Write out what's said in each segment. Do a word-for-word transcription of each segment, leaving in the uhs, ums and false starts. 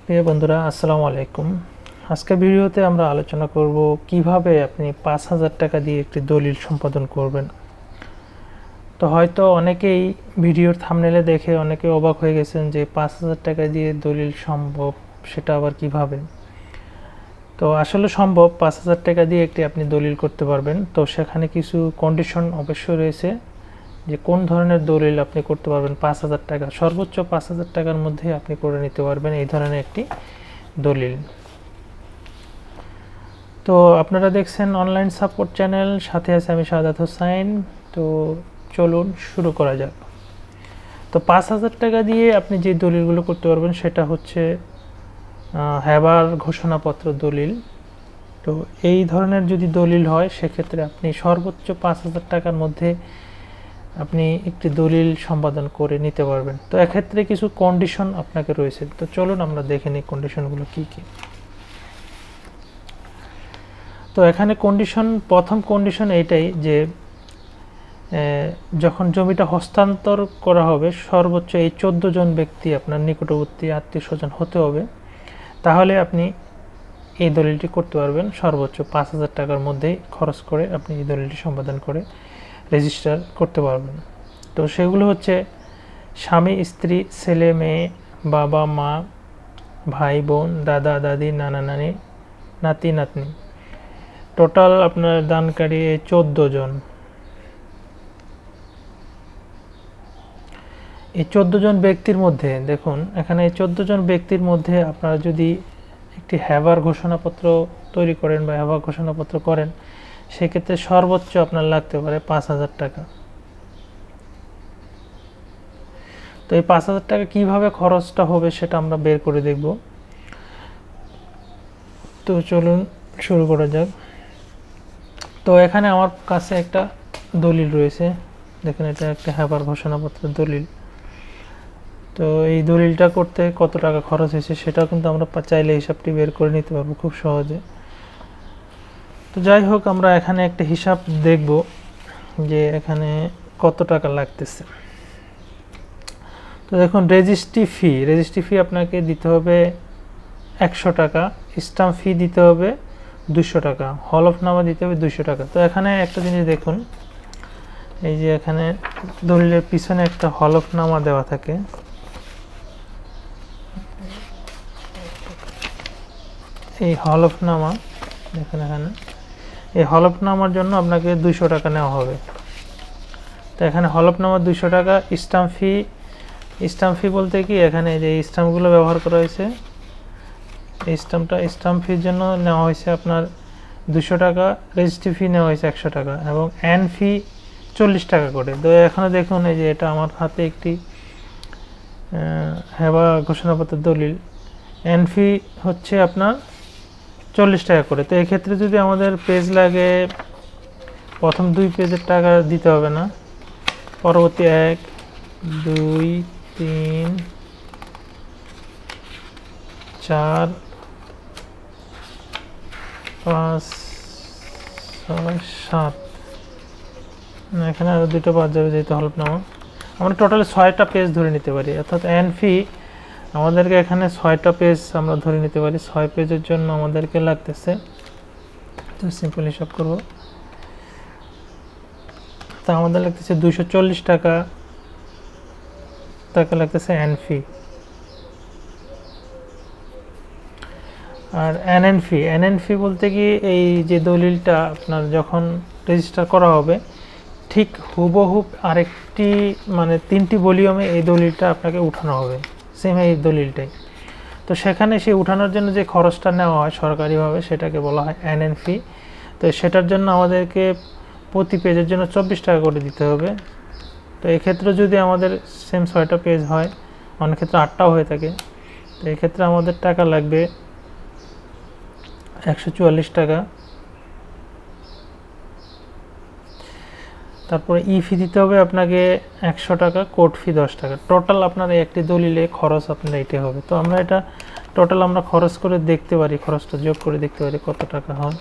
প্রিয় বন্ধুরা আসসালামু আলাইকুম। আজকের ভিডিওতে আমরা আলোচনা করব কিভাবে আপনি পাঁচ হাজার টাকা দিয়ে একটি দলিল সম্পাদন করবেন। তো হয়তো অনেকেই ভিডিওর থাম্বনেলে দেখে অনেকে অবাক হয়ে গেছেন যে পাঁচ হাজার টাকা দিয়ে দলিল সম্ভব, সেটা আবার কিভাবে। তো আসলে সম্ভব, পাঁচ হাজার টাকা দিয়ে একটি আপনি দলিল করতে পারবেন। তো সেখানে কিছু কন্ডিশন অবশ্যই রয়েছে যে কোন ধরনের দলিল আপনি করতে পারবেন। পাঁচ হাজার টাকা সর্বোচ্চ পাঁচ হাজার টাকার মধ্যে আপনি করে নিতে পারবেন এই ধরনের একটি দলিল। তো আপনারা দেখছেন অনলাইন সাপোর্ট চ্যানেল, সাথে আছে আমি শাহাদাত হোসাইন। তো চলুন শুরু করা যাক। তো পাঁচ হাজার টাকা দিয়ে আপনি যে দলিলগুলো করতে পারবেন সেটা হচ্ছে হেবার ঘোষণাপত্র দলিল। তো এই ধরনের যদি দলিল হয় সেক্ষেত্রে আপনি সর্বোচ্চ পাঁচ হাজার টাকার মধ্যে আপনি একটি দলিল সম্পাদন করে নিতে পারবেন। তো এক্ষেত্রে কিছু কন্ডিশন আপনাকে রয়েছে। তো চলুন আমরা দেখে নিই কন্ডিশনগুলো কি কি। তো এখানে কন্ডিশন, প্রথম কন্ডিশন এইটাই যে যখন জমিটা হস্তান্তর করা হবে সর্বোচ্চ এই চোদ্দ জন ব্যক্তি আপনার নিকটবর্তী আত্মীয় স্বজন হতে হবে, তাহলে আপনি এই দলিলটি করতে পারবেন। সর্বোচ্চ পাঁচ হাজার টাকার মধ্যেই খরচ করে আপনি এই দলিলটি সম্পাদন করে রেজিস্টার করতে পারবেন। তো সেগুলো হচ্ছে স্বামী স্ত্রী, ছেলে মেয়ে, বাবা মা, ভাই বোন, দাদা দাদি, নানা নানি, নাতি নাতনি, টোটাল আপনার দানকারী চোদ্দ জন। এই চোদ্দ জন ব্যক্তির মধ্যে দেখুন, এখানে এই চোদ্দ জন ব্যক্তির মধ্যে আপনারা যদি একটি হেবার ঘোষণাপত্র তৈরি করেন বা হেবার ঘোষণাপত্র করেন সেক্ষেত্রে সর্বোচ্চ আপনার লাগতে পারে পাঁচ হাজার টাকা। তো এই পাঁচ হাজার টাকা কিভাবে খরচটা হবে সেটা আমরা বের করে দেখব। তো চলুন শুরু করা যাক। তো এখানে আমার কাছে একটা দলিল রয়েছে, দেখুন এটা একটা হেবার ঘোষণাপত্রের দলিল। তো এই দলিলটা করতে কত টাকা খরচ হয়েছে সেটাও কিন্তু আমরা চাইলে হিসাবটি বের করে নিতে পারবো খুব সহজে। তো যাই হোক, আমরা এখানে একটা হিসাব দেখব যে এখানে কত টাকা লাগতেছে। তো দেখুন, রেজিস্ট্রি ফি রেজিস্ট্রি ফি আপনাকে দিতে হবে একশো টাকা, স্টাম্প ফি দিতে হবে দুশো টাকা, হলফনামা দিতে হবে দুশো টাকা। তো এখানে একটা জিনিস দেখুন, এই যে এখানে দলিলের পিছনে একটা হলফনামা দেওয়া থাকে। এই হলফনামা দেখুন, এখানে এই হলফনামার জন্য আপনাকে দুইশো টাকা নেওয়া হবে। তো এখানে হলফনামা দুইশো টাকা, স্টাম্প ফি স্টাম্প ফি বলতে কি, এখানে যে স্টাম্পগুলো ব্যবহার করা হয়েছে এই স্টাম্পটা স্টাম্প ফির জন্য নেওয়া হয়েছে আপনার দুশো টাকা, রেজিস্ট্রি ফি নেওয়া হয়েছে একশো টাকা এবং এন ফি চল্লিশ টাকা করে। তো এখানে দেখুন, এই যে এটা আমার হাতে একটি হেবা ঘোষণাপত্রের দলিল, এন ফি হচ্ছে আপনার চল্লিশ টাকা করে। তো এক্ষেত্রে যদি আমাদের পেজ লাগে, প্রথম দুই পেজের টাকা দিতে হবে না, পরবর্তী এক দুই তিন চার পাঁচ ছয় সাত, এখানে আরও দুটো বাদ যাবে যেহেতু হলফনামা। আমরা টোটালি ছয়টা পেজ ধরে নিতে পারি, অর্থাৎ এন ফি আমাদেরকে এখানে ছয়টা পেজ আমরা ধরে নিতে পারি। ছয় পেজের জন্য আমাদেরকে লাগতেছে, তো সিম্পল হিসাব করব, তা আমাদের লাগতেছে দুইশো চল্লিশ টাকা টাকা লাগতেছে এন ফি। আর এনএন ফি এনএন ফি বলতে কি, এই যে দলিলটা আপনার যখন রেজিস্টার করা হবে ঠিক হুবহুব আরেকটি মানে তিনটি ভলিউমে এই দলিলটা আপনাকে উঠানো হবে, সেম এই দলিলটাই। তো সেখানে সেই উঠানোর জন্য যে খরচটা নেওয়া হয় সরকারিভাবে সেটাকে বলা হয় এনএন ফি। তো সেটার জন্য আমাদেরকে প্রতি পেজের জন্য চব্বিশ টাকা করে দিতে হবে। তো এক্ষেত্রে যদি আমাদের সেম ছয়টা পেজ হয়, অনেক ক্ষেত্রে আটটাও হয়ে থাকে, তো এক্ষেত্রে আমাদের টাকা লাগবে একশো চুয়াল্লিশ টাকা। তারপরে ই ফি দিতে হবে আপনাকে একশো টাকা, কোর্ট ফি দশ টাকা। টোটাল আপনার একটি দলিলে খরচ আপনার এটাই হবে। তো আমরা এটা টোটাল আমরা খরচ করে দেখতে পারি, খরচটা যোগ করে দেখতে পারি কত টাকা হয়।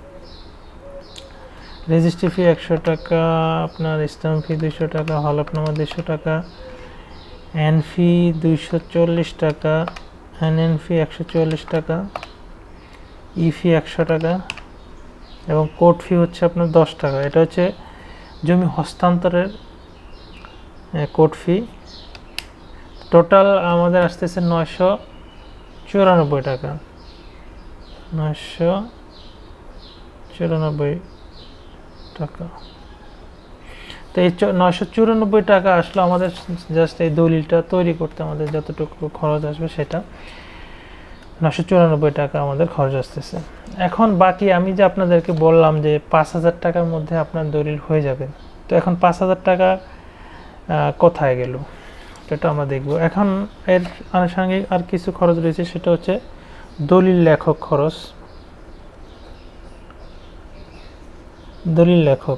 রেজিস্ট্রি ফি একশো টাকা, আপনার স্ট্যাম্প ফি দুইশো টাকা, হলফনামা দুইশো টাকা, এন ফি দুইশো চল্লিশ টাকা, এনএন ফি একশো চুয়াল্লিশ টাকা, ই ফি একশো টাকা এবং কোর্ট ফি হচ্ছে আপনার দশ টাকা। এটা হচ্ছে জমি হস্তান্তরের কোর্ট ফি। টোটাল আমাদের আসতেছে নয়শো চুরানব্বই টাকা, নয়শো চুরানব্বই টাকা। তো এই নয়শো চুরানব্বই টাকা আসলে আমাদের জাস্ট এই দলিলটা তৈরি করতে আমাদের যতটুকু খরচ আসবে সেটা নয়শো চুরানব্বই টাকা আমাদের খরচ আসতেছে। এখন বাকি আমি যে আপনাদেরকে বললাম যে পাঁচ হাজার টাকার মধ্যে আপনার দলিল হয়ে যাবে, তো এখন পাঁচ হাজার টাকা কোথায় গেল সেটা আমরা দেখব। এখন এর আনুষঙ্গিক আর কিছু খরচ রয়েছে, সেটা হচ্ছে দলিল লেখক খরচ। দলিল লেখক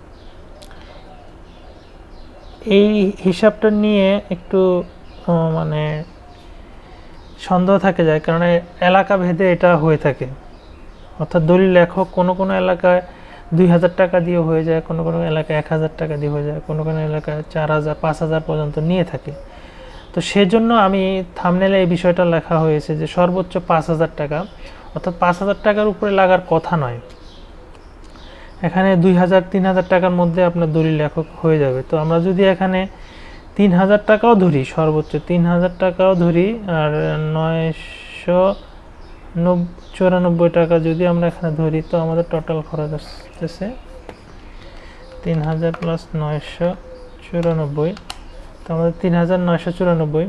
এই হিসাবটা নিয়ে একটু মানে সন্দেহ থাকে যায়, কারণ এলাকা ভেদে এটা হয়ে থাকে। অর্থাৎ দলিল লেখক কোনো কোনো এলাকায় দুই হাজার টাকা দিয়ে হয়ে যায়, কোনো কোনো এলাকায় এক হাজার টাকা দিয়ে হয়ে যায়, কোনো কোনো এলাকায় চার হাজার পাঁচ হাজার পর্যন্ত নিয়ে থাকে। তো সেজন্য আমি থাম্বনেলে এই বিষয়টা লেখা হয়েছে যে সর্বোচ্চ পাঁচ হাজার টাকা, অর্থাৎ পাঁচ হাজার টাকার উপরে লাগার কথা নয়। এখানে দুই হাজার তিন হাজার টাকার মধ্যে আপনার দলিল লেখক হয়ে যাবে। তো আমরা যদি এখানে তিন হাজার টাকাও ধরি, সর্বোচ্চ তিন হাজার টাকাও ধরি, আর নয়শো চুরানব্বই টাকা যদি আমরা এখানে ধরি, তো আমাদের টোটাল খরচ আসতেছে তিন হাজার প্লাস নয়শো চুরানব্বই, তো আমাদের তিন হাজার নয়শো চুরানব্বই।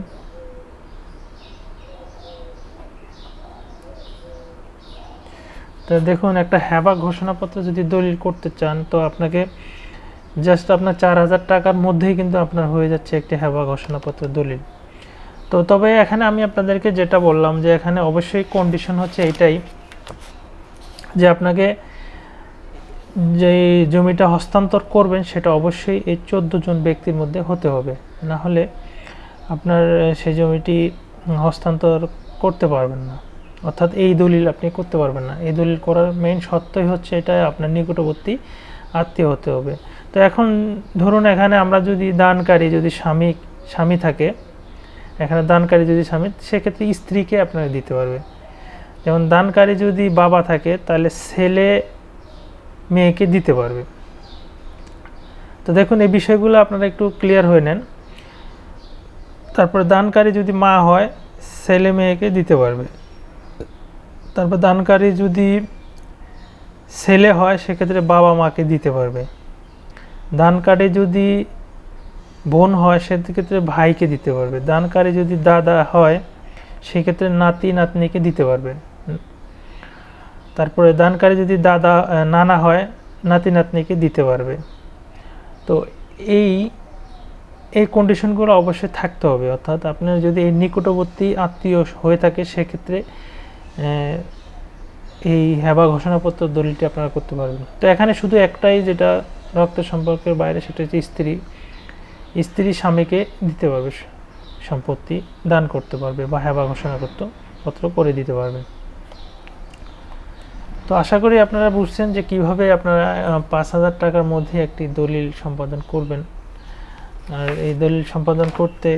তো দেখুন, একটা হ্যাবা ঘোষণাপত্র যদি দলিল করতে চান, তো আপনাকে জাস্ট আপনার চার হাজার টাকার মধ্যেই কিন্তু আপনার হয়ে যাচ্ছে একটি হ্যাবা ঘোষণাপত্র দলিল। তো তবে এখানে আমি আপনাদেরকে যেটা বললাম যে এখানে অবশ্যই কন্ডিশন হচ্ছে এটাই যে আপনাকে যে জমিটা হস্তান্তর করবেন সেটা অবশ্যই এই চোদ্দো জন ব্যক্তির মধ্যে হতে হবে, না হলে আপনার সেই জমিটি হস্তান্তর করতে পারবেন না, অর্থাৎ এই দলিল আপনি করতে পারবেন না। এই দলিল করার মেইন সত্যই হচ্ছে এটা আপনার নিকটবর্তী আত্মীয় হতে হবে। তো এখন ধরুন এখানে আমরা যদি দানকারী যদি স্বামী স্বামী থাকে, এখানে দানকারী যদি স্বামী, সেক্ষেত্রে স্ত্রীকে আপনারা দিতে পারবে। যেমন দানকারী যদি বাবা থাকে তাহলে ছেলে মেয়েকে দিতে পারবে। তো দেখুন এই বিষয়গুলো আপনারা একটু ক্লিয়ার হয়ে নেন। তারপরে দানকারী যদি মা হয় ছেলে মেয়েকে দিতে পারবে। তারপর দানকারী যদি ছেলে হয় সেক্ষেত্রে বাবা মাকে দিতে পারবে। দানকারী যদি বোন হয় সেক্ষেত্রে ভাইকে দিতে পারবে। দানকারী যদি দাদা হয় সেক্ষেত্রে নাতি নাতনিকে দিতে পারবে। তারপরে দানকারী যদি দাদা নানা হয় নাতি নাতনিকে দিতে পারবে। তো এই এই কন্ডিশনগুলো অবশ্যই থাকতে হবে, অর্থাৎ আপনার যদি এই নিকটবর্তী আত্মীয় হয়ে থাকে সেক্ষেত্রে এই হেবা ঘোষণাপত্র দলিলটি আপনারা করতে পারবেন। তো এখানে শুধু একটাই যেটা রক্তের সম্পর্কের বাইরে, সেটা হচ্ছে স্ত্রী। স্ত্রী স্বামীকে দিতে পারবে, সম্পত্তি দান করতে পারবে বা হেবা ঘোষণাপত্র করে দিতে পারবে। তো আশা করি আপনারা বুঝছেন যে কিভাবে আপনারা পাঁচ হাজার টাকার মধ্যে একটি দলিল সম্পাদন করবেন। আর এই দলিল সম্পাদন করতে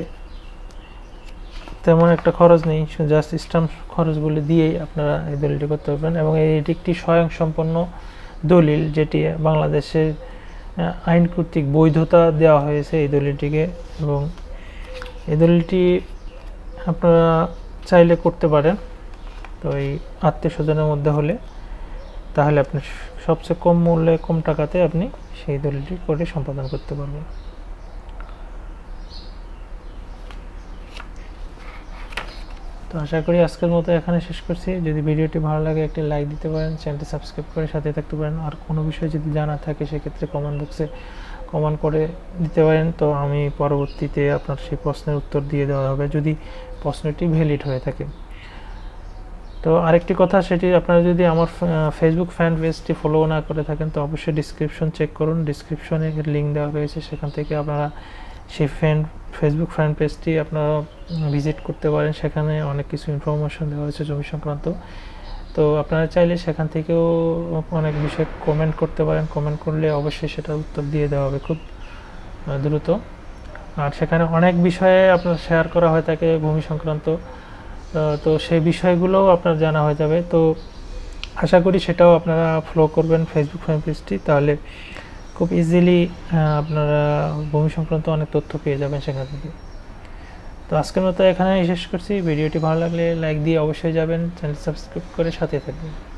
তেমন একটা খরচ নেই, জাস্ট স্ট্যাম্প খরচগুলি দিয়েই আপনারা এই দলিলটি করতে পারবেন। এবং এটি একটি স্বয়ংসম্পন্ন দলিল, যেটি বাংলাদেশের আইন কর্তৃক বৈধতা দেওয়া হয়েছে এই দলিলটিকে। এবং এই দলিলটি আপনারা চাইলে করতে পারেন। তো এই আত্মীয় স্বজনের মধ্যে হলে তাহলে আপনি সবচেয়ে কম মূল্যে কম টাকাতে আপনি সেই দলিলটি করে সম্পাদন করতে পারবেন। তো আশা করি আজকের মতো এখানে শেষ করছি। যদি ভিডিওটি ভালো লাগে একটি লাইক দিতে পারেন, চ্যানেলটি সাবস্ক্রাইব করে সাথে থাকতে পারেন। আর কোনো বিষয় যদি জানা থাকে সেক্ষেত্রে কমেন্ট বক্সে কমেন্ট করে দিতে পারেন। তো আমি পরবর্তীতে আপনার সেই প্রশ্নের উত্তর দিয়ে দেওয়া হবে যদি প্রশ্নটি ভ্যালিড হয়ে থাকে। তো আরেকটি কথা, সেটি আপনারা যদি আমার ফেসবুক ফ্যান পেজটি ফলো না করে থাকেন তো অবশ্যই ডিসক্রিপশন চেক করুন। ডিসক্রিপশনে লিঙ্ক দেওয়া রয়েছে, সেখান থেকে আপনারা সেই ফ্যান ফেসবুক ফ্যান পেজটি আপনারা ভিজিট করতে পারেন। সেখানে অনেক কিছু ইনফরমেশন দেওয়া হয়েছে জমি সংক্রান্ত। তো আপনারা চাইলে সেখান থেকেও অনেক বিষয় কমেন্ট করতে পারেন। কমেন্ট করলে অবশ্যই সেটার উত্তর দিয়ে দেওয়া হবে খুব দ্রুত। আর সেখানে অনেক বিষয়ে আপনার শেয়ার করা হয়ে থাকে ভূমি সংক্রান্ত। তো সেই বিষয়গুলোও আপনার জানা হয়ে যাবে। তো আশা করি সেটাও আপনারা ফলো করবেন ফেসবুক ফ্যান পেজটি, তাহলে খুব ইজিলি আপনারা ভূমি সংক্রান্ত অনেক তথ্য পেয়ে যাবেন সেখান থেকে। তো আজকের মতো এখানে শেষ করছি। ভিডিওটি ভালো লাগলে লাইক দিয়ে অবশ্যই যাবেন, চ্যানেল সাবস্ক্রাইব করে সাথে থাকবেন।